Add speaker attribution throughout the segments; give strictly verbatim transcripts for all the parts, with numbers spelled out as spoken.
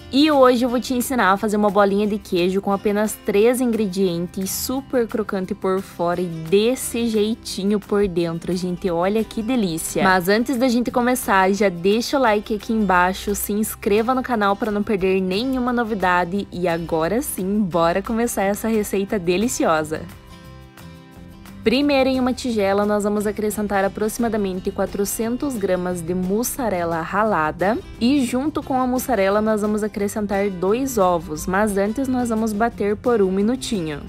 Speaker 1: E hoje eu vou te ensinar a fazer uma bolinha de queijo com apenas três ingredientes, super crocante por fora e desse jeitinho por dentro, gente, olha que delícia. Mas antes da gente começar, já deixa o like aqui embaixo, se inscreva no canal para não perder nenhuma novidade e agora sim, bora começar essa receita deliciosa. Primeiro, em uma tigela, nós vamos acrescentar aproximadamente quatrocentas gramas de mussarela ralada e junto com a mussarela nós vamos acrescentar dois ovos, mas antes nós vamos bater por um minutinho.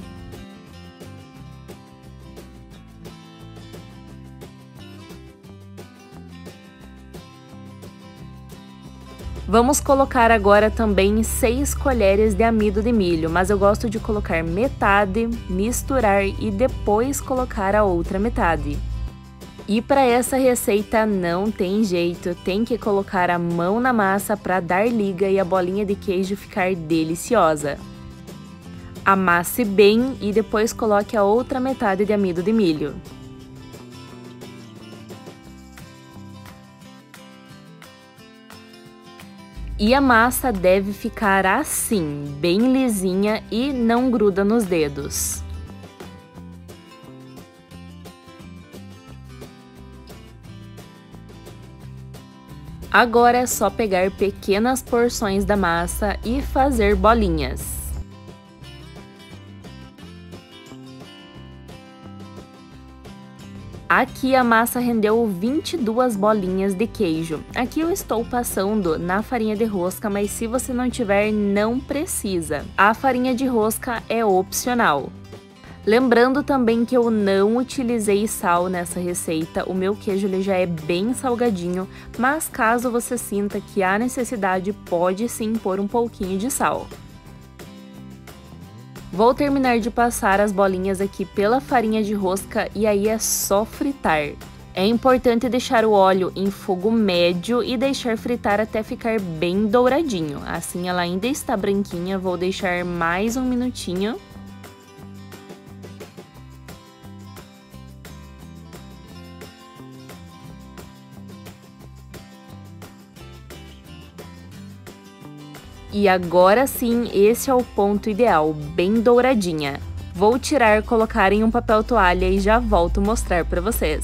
Speaker 1: Vamos colocar agora também seis colheres de amido de milho, mas eu gosto de colocar metade, misturar e depois colocar a outra metade. E para essa receita não tem jeito, tem que colocar a mão na massa para dar liga e a bolinha de queijo ficar deliciosa. Amasse bem e depois coloque a outra metade de amido de milho. E a massa deve ficar assim, bem lisinha e não gruda nos dedos. Agora é só pegar pequenas porções da massa e fazer bolinhas. Aqui a massa rendeu vinte e duas bolinhas de queijo. Aqui eu estou passando na farinha de rosca, mas se você não tiver, não precisa. A farinha de rosca é opcional. Lembrando também que eu não utilizei sal nessa receita, o meu queijo ele já é bem salgadinho, mas caso você sinta que há necessidade, pode sim pôr um pouquinho de sal. Vou terminar de passar as bolinhas aqui pela farinha de rosca e aí é só fritar. É importante deixar o óleo em fogo médio e deixar fritar até ficar bem douradinho. Assim ela ainda está branquinha, vou deixar mais um minutinho. E agora sim, esse é o ponto ideal, bem douradinha. Vou tirar, colocar em um papel toalha e já volto mostrar para vocês.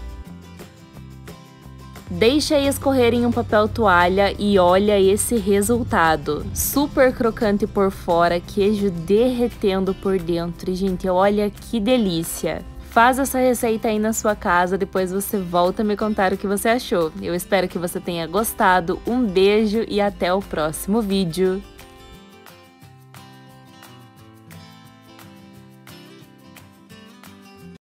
Speaker 1: Deixa escorrer em um papel toalha e olha esse resultado. Super crocante por fora, queijo derretendo por dentro. E, gente, olha que delícia! Faz essa receita aí na sua casa, depois você volta a me contar o que você achou. Eu espero que você tenha gostado, um beijo e até o próximo vídeo.